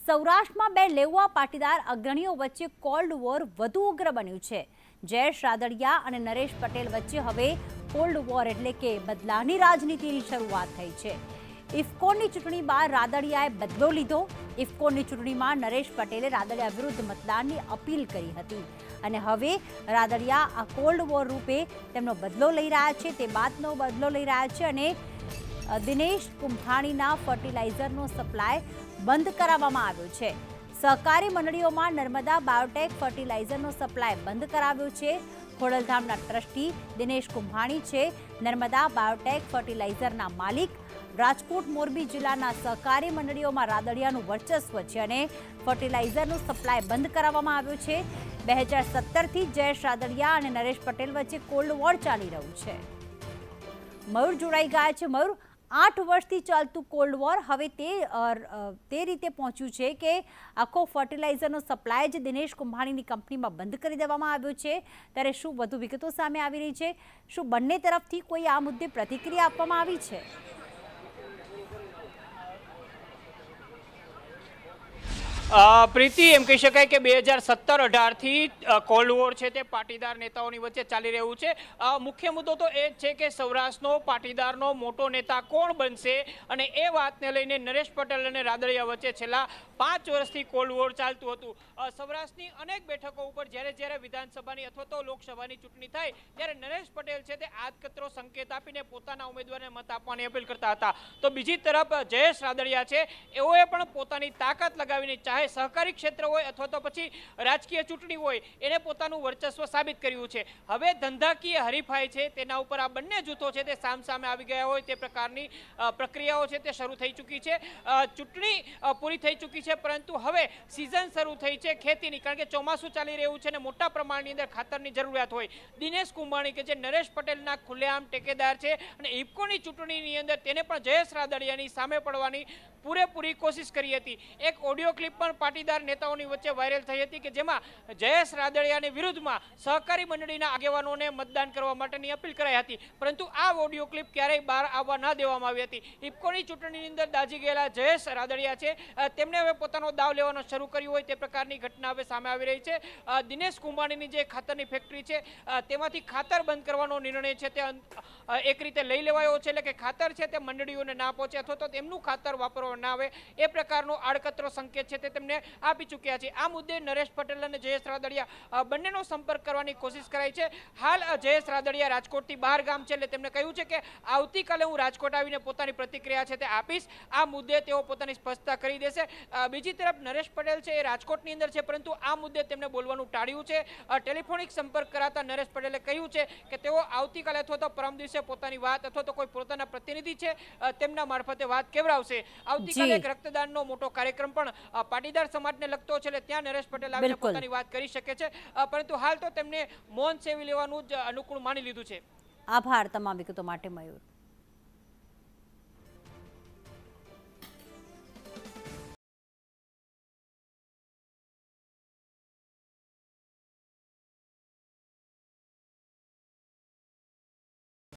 સૌરાષ્ટ્રમાં બે લેઉવા પાટીદાર અગ્રણીઓ વચ્ચે કોલ્ડ વોર વધુ ઉગ્ર બન્યું છે। જયેશ રાદડિયા અને નરેશ પટેલ વચ્ચે હવે કોલ્ડ વોર એટલે કે બદલાની રાજનીતિની શરૂઆત થઈ છે। ઇફકોની ચૂંટણી બાદ રાદડિયાએ બદલો લીધો। ઇફકોની ચૂંટણીમાં નરેશ પટેલે રાદડિયા વિરુદ્ધ મતદાનની અપીલ કરી હતી અને હવે રાદડિયા આ કોલ્ડ વોર રૂપે તેમનો બદલો લઈ રહ્યા છે, તે બાદનો બદલો લઈ રહ્યા છે અને દિનેશ કુંભાણીના ફર્ટિલાઇઝરનો સપ્લાય બંધ કરાવવામાં આવ્યો છે। સહકારી મંડળીઓમાં નર્મદા બાયોટેક ફર્ટિલાઇઝરનો સપ્લાય બંધ કરાવ્યો છે। ખોડલધામના ટ્રસ્ટી દિનેશ કુંભાણી છે નર્મદા બાયોટેક ફર્ટિલાઇઝરના માલિક। રાજકોટ મોરબી જિલ્લાના સહકારી મંડળીઓમાં રાદડિયાનું વર્ચસ્વ છે અને ફર્ટિલાઇઝરનો સપ્લાય બંધ કરાવવામાં આવ્યો છે। 2017થી જયેશ રાદડિયા અને નરેશ પટેલ વચ્ચે કોલ્ડ વોર ચાલી રહ્યું છે। મયુર જોડાઈ ગયા છે। મયુર, 8 વર્ષથી ચાલતું કોલ્ડ વોર હવે તે રીતે પહોંચ્યું છે કે આખો ફર્ટિલાઇઝરનો સપ્લાય જ દિનેશ કુંભાણીની કંપનીમાં બંધ કરી દેવામાં આવ્યો છે। ત્યારે શું વધુ વિગતો સામે આવી રહી છે? શું બંને તરફથી કોઈ આ મુદ્દે પ્રતિક્રિયા આપવામાં આવી છે? પ્રીતિ, એમ કહી શકાય કે 2017-18થી કોલ્ડ વોર છે તે પાટીદાર નેતાઓની વચ્ચે ચાલી રહ્યું છે। મુખ્ય મુદ્દો તો એ જ છે કે સૌરાષ્ટ્રનો પાટીદારનો મોટો નેતા કોણ બનશે અને એ વાતને લઈને નરેશ પટેલ અને રાદડિયા વચ્ચે છેલ્લા 5 વર્ષથી કોલ્ડ વોર ચાલતું હતું। સૌરાષ્ટ્રની અનેક બેઠકો ઉપર જ્યારે વિધાનસભાની અથવા તો લોકસભાની ચૂંટણી થાય ત્યારે નરેશ પટેલ છે તે આદકતરો સંકેત આપીને પોતાના ઉમેદવારને મત આપવાની અપીલ કરતા હતા, તો બીજી તરફ જયેશ રાદડિયા છે એઓએ પણ પોતાની તાકાત લગાવીને ચાહે સહકારી ક્ષેત્ર હોય અથવા તો પછી રાજકીય ચૂંટણી હોય એને પોતાનું વર્ચસ્વ સાબિત કર્યું છે। હવે ધંધાકીય હરીફાઈ છે તેના ઉપર આ બંને જૂથો છે તે સામસામે આવી ગયા હોય તે પ્રકારની પ્રક્રિયાઓ છે તે શરૂ થઈ ચૂકી છે। ચૂંટણી પૂરી થઈ ચૂકી છે પરંતુ હવે સિઝન શરૂ થઈ છે ખેતીની, કારણ કે ચોમાસું ચાલી રહ્યું છે અને મોટા પ્રમાણની અંદર ખાતરની જરૂરિયાત હોય। દિનેશ કુંભાણી કે જે નરેશ પટેલના ખુલ્લેઆમ ટેકેદાર છે અને ઇફકોની ચૂંટણીની અંદર તેને પણ જયેશ રાદડિયાની સામે પડવાની પૂરેપૂરી કોશિશ કરી હતી। એક ઓડિયો ક્લિપ પણ પાટીદાર નેતાઓની વચ્ચે વાયરલ થઈ હતી કે જેમાં જયેશ રાદડિયાની વિરુદ્ધમાં સહકારી મંડળીના આગેવાનોને મતદાન કરવા માટેની અપીલ કરાઈ હતી, પરંતુ આ ઓડિયો ક્લિપ ક્યારેય બહાર આવવા ન દેવામાં આવી હતી। ઇફકોની ચૂંટણીની અંદર દાઝી ગયેલા જયેશ રાદડિયા છે તેમને હવે પોતાનો દાવ લેવાનો શરૂ કર્યો હોય તે પ્રકારની ઘટના હવે સામે આવી રહી છે। દિનેશ કુંભાણીની જે ખાતરની ફેક્ટરી છે તેમાંથી ખાતર બંધ કરવાનો નિર્ણય છે તે એક રીતે લઈ લેવાયો છે, એટલે કે ખાતર છે તે મંડળીઓને ના પહોંચે અથવા તો તેમનું ખાતર વાપરવા ના આવે એ પ્રકારનો આડકતરો સંકેત છે તે તેમને આપી ચૂક્યા છે। આ મુદ્દે નરેશ પટેલ અને જયેશ રાદડિયા બંનેનો સંપર્ક કરવાની કોશિશ કરાઈ છે। હાલ જયેશ રાદડિયા રાજકોટથી બહાર ગામ છે એટલે તેમણે કહ્યું છે કે આવતીકાલે હું રાજકોટ આવીને પોતાની પ્રતિક્રિયા છે તે આપીશ। આ મુદ્દે તેઓ પોતાની સ્પષ્ટતા કરી દેશે। બીજી તરફ નરેશ પટેલ છે એ રાજકોટની અંદર છે પરંતુ આ મુદ્દે તેમને બોલવાનું ટાળ્યું છે। ટેલિફોનિક સંપર્ક કરાતા નરેશ પટેલે કહ્યું છે કે તેઓ આવતીકાલે અથવા તો પરમ દિવસે પોતાની વાત અથવા તો કોઈ પોતાના પ્રતિનિધિ છે તેમના મારફતે વાત કેવડાવશે। આવતીકાલે એક રક્તદાનનો મોટો કાર્યક્રમ પણ પાટીદાર સમાજને લગતો છે એટલે ત્યાં નરેશ પટેલ આવીને પોતાની વાત કરી શકે છે, પરંતુ હાલ તો તેમને મૌન સેવી લેવાનું જ અનુકૂળ માની લીધું છે। આભાર તમામ વિગતો માટે મયુર।